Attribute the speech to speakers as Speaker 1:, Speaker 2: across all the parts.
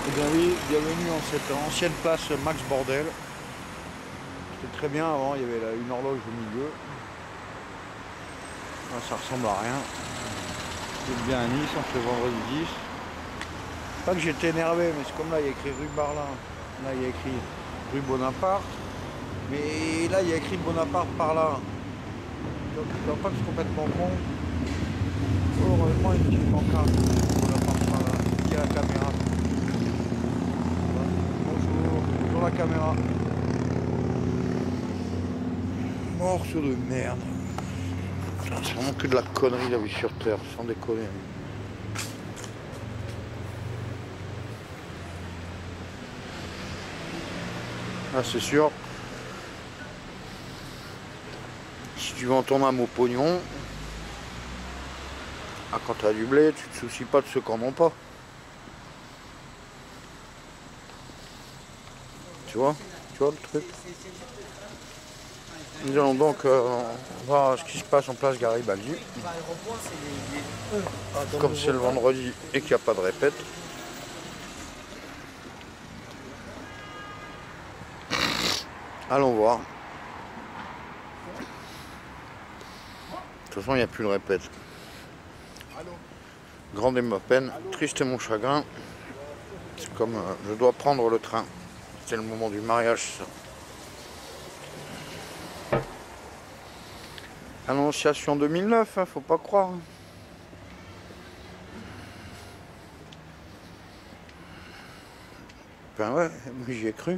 Speaker 1: Eh bien oui, bienvenue en cette ancienne place Max Bordel. C'était très bien avant, il y avait là une horloge au milieu. Là, ça ressemble à rien. C'est bien à Nice, on fait vendredi 10. Pas que j'étais énervé, mais c'est comme là, il y a écrit rue Barlin. Là, il y a écrit rue Bonaparte. Mais là, il y a écrit Bonaparte par là. Donc, je ne dois pas que je suis complètement con. Heureusement, il y a une petite pancarte. Bonaparte par là. Il y a la caméra. Bonjour, bonjour la caméra. Morceau de merde. Putain, c'est vraiment que de la connerie la vie sur Terre, sans déconner. Ah, c'est sûr. Si tu vends ton âme au pognon, ah, quand t'as du blé, tu te soucies pas de ceux qui en ont pas. Tu vois le truc. Nous allons donc voir ce qui se passe en place Garibaldi. Comme c'est le vendredi et qu'il n'y a pas de répète. Allons voir. De toute façon, il n'y a plus de répète. Grande est ma peine, triste est mon chagrin. C'est comme je dois prendre le train. C'est le moment du mariage, ça. Annonciation 2009, hein, faut pas croire. Ben ouais, j'y ai cru.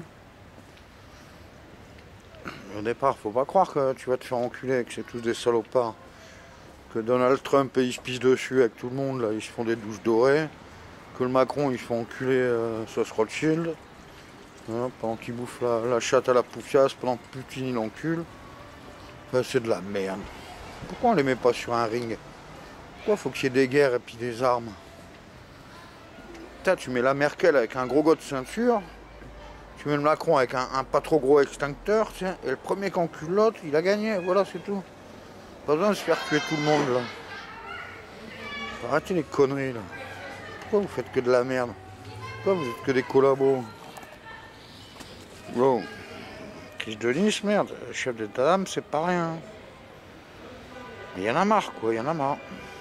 Speaker 1: Au départ, faut pas croire que tu vas te faire enculer, que c'est tous des salopards. Que Donald Trump, il se pisse dessus avec tout le monde, là, ils se font des douches dorées. Que le Macron, il se fait enculer sauce Rothschild. Hein, pendant qu'il bouffe la chatte à la poufiasse, pendant que Poutine il encule. Ben, c'est de la merde. Pourquoi on les met pas sur un ring? Pourquoi faut qu'il y ait des guerres et puis des armes? Putain, tu mets la Merkel avec un gros gars de ceinture, tu mets le Macron avec un pas trop gros extincteur, tiens, et le premier qui encule l'autre, il a gagné, voilà, c'est tout. Pas besoin de se faire tuer tout le monde, là. Arrêtez les conneries, là. Pourquoi vous faites que de la merde? Pourquoi vous êtes que des collabos? Wow. Crise de Nice, merde, chef d'état d'âme, c'est pas rien. Il y en a marre, quoi, il y en a marre.